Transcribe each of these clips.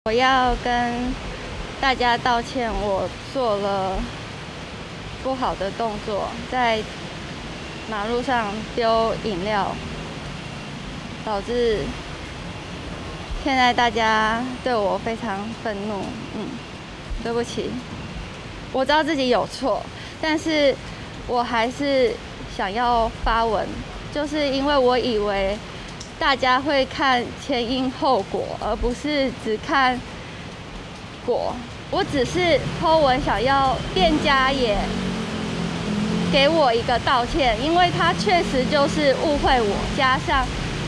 我要跟大家道歉，我做了不好的动作，在马路上丢饮料，导致现在大家对我非常愤怒。对不起，我知道自己有错，但是我还是想要发文，就是因为我以为大家会看前因后果，而不是只看果。我只是 po 文想要店家也给我一个道歉，因为他确实就是误会我，加上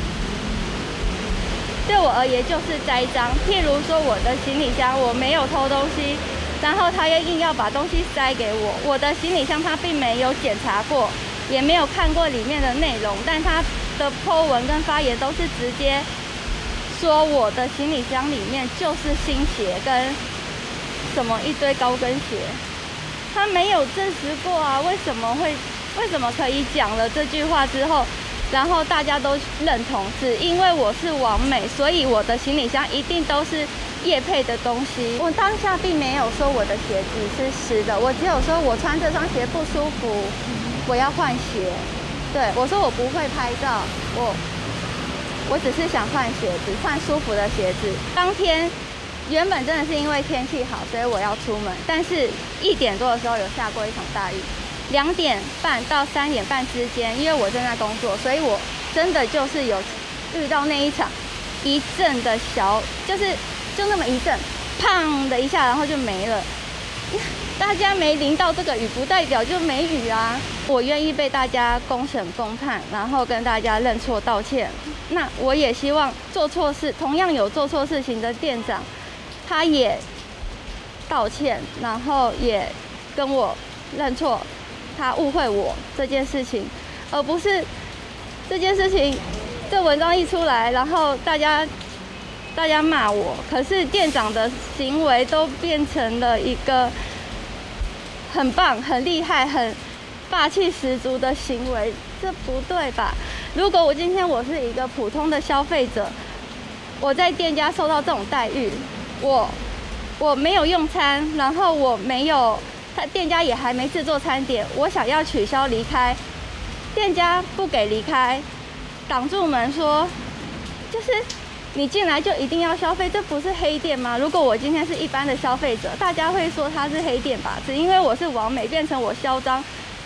对我而言就是栽赃。譬如说我的行李箱我没有偷东西，然后他又硬要把东西塞给我。我的行李箱他并没有检查过，也没有看过里面的内容，但他的 po 文跟发言都是直接说我的行李箱里面就是新鞋跟什么一堆高跟鞋，他没有证实过啊，为什么可以讲了这句话之后，然后大家都认同，只因为我是网美，所以我的行李箱一定都是业配的东西。我当下并没有说我的鞋子是湿的，我只有说我穿这双鞋不舒服，我要换鞋。对，我说我不会拍照，我只是想换鞋子，换舒服的鞋子。当天原本真的是因为天气好，所以我要出门，但是1点多的时候有下过一场大雨，2点半到3点半之间，因为我正在工作，所以我真的就是有遇到那一场一阵的就那么一阵，砰的一下，然后就没了。大家没淋到这个雨，不代表就没雨啊。我愿意被大家公审公判，然后跟大家认错道歉。那我也希望同样有做错事情的店长，他也道歉，然后也跟我认错，他误会我这件事情，而不是这件事情这文章一出来，然后大家骂我，可是店长的行为都变成了一个很棒、很厉害、很霸气十足的行为，这不对吧？如果我今天我是一个普通的消费者，我在店家受到这种待遇，我没有用餐，然后店家也还没制作餐点，我想要取消离开，店家不给离开，挡住门说，就是你进来就一定要消费，这不是黑店吗？如果我今天是一般的消费者，大家会说他是黑店吧？只因为我是网美，变成我嚣张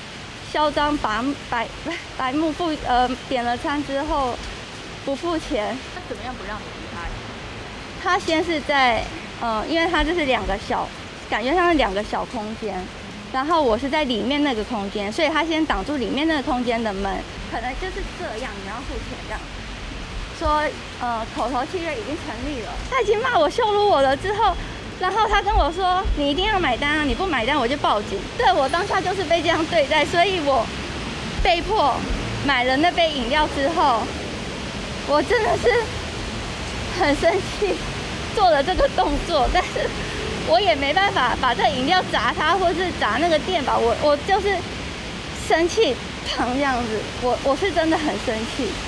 白目点了餐之后不付钱。 他怎么样不让你离开？ 他先是在因为他就是感觉像是2个小空间，然后我是在里面那个空间，所以他先挡住里面那个空间的门，可能就是这样，你要付钱这样。说口头契约已经成立了，他已经骂我羞辱我了之后，然后他跟我说你一定要买单啊，你不买单我就报警。对，我当下就是被这样对待，所以我被迫买了那杯饮料之后，我真的是很生气，做了这个动作，但是我也没办法把这饮料砸他或是砸那个店吧，我就是生气这样子，我是真的很生气。